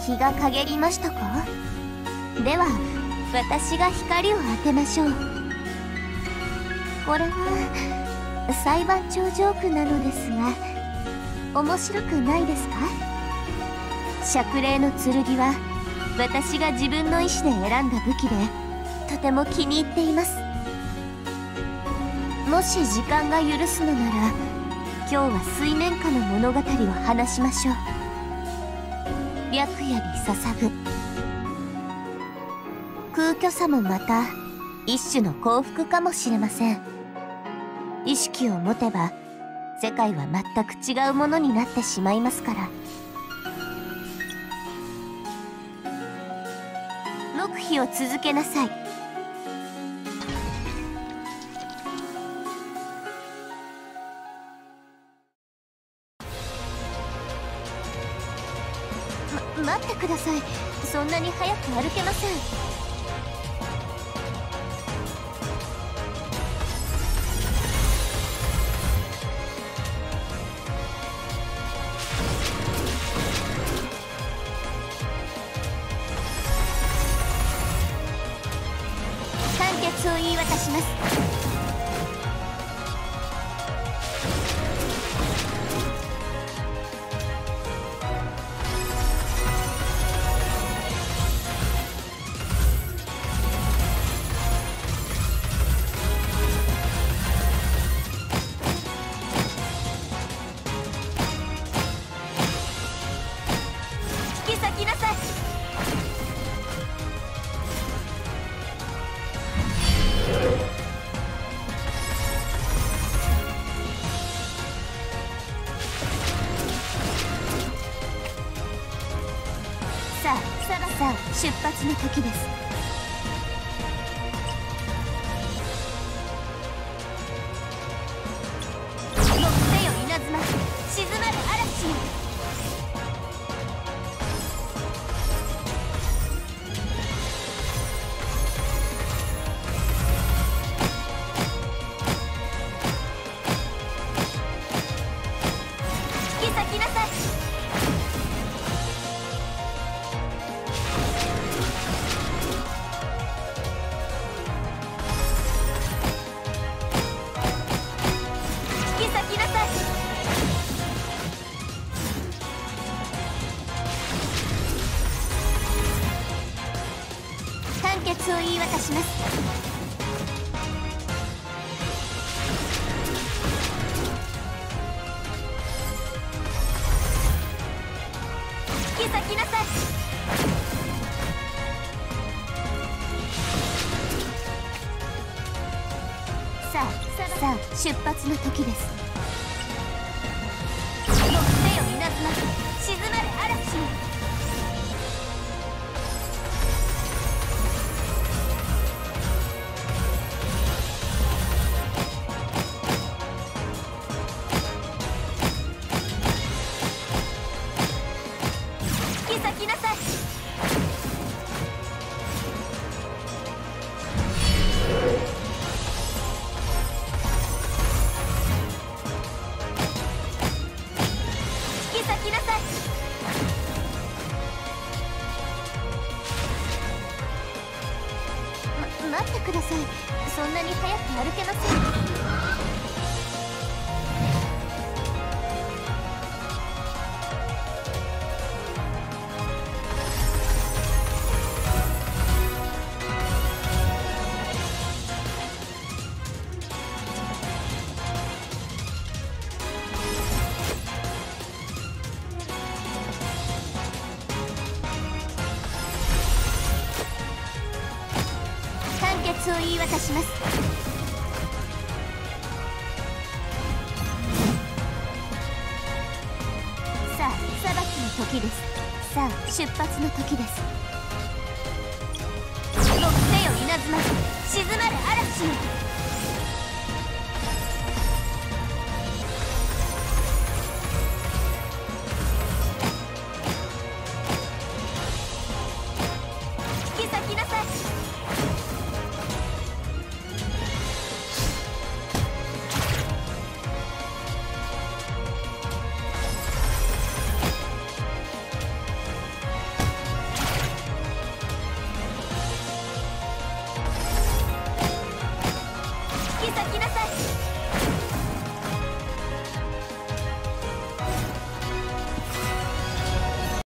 日が陰りましたか？では私が光を当てましょう。これは裁判長ジョークなのですが、面白くないですか？釈霊の剣は私が自分の意志で選んだ武器で、とても気に入っています。もし時間が許すのなら、今日は水面下の物語を話しましょう。白夜に捧ぐ空虚さもまた一種の幸福かもしれません。意識を持てば世界は全く違うものになってしまいますから。黙秘を続けなさい。待ってください。そんなに早く歩けません。判決を言い渡します。引き裂きなさい。さあ出発の時です。もってよ稲妻、静まる嵐よ。引き裂きなさい。判決を言い渡します。引き裂きなさい。さあ出発の時です。もってよ稲妻、静まる嵐よ。引き裂きなさい。引き裂きなさい。待ってください。そんなに早く歩けません。判決を言い渡します。さあ裁きの時です。さあ出発の時です。もってよ稲妻、静まる嵐よ。